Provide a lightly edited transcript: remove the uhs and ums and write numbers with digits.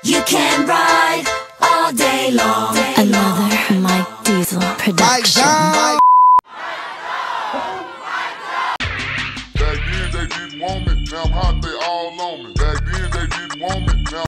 You can ride all day long. Another Mike Diesel production. Back then they didn't want me, now I'm hot, they all on me. Back then they didn't want me, now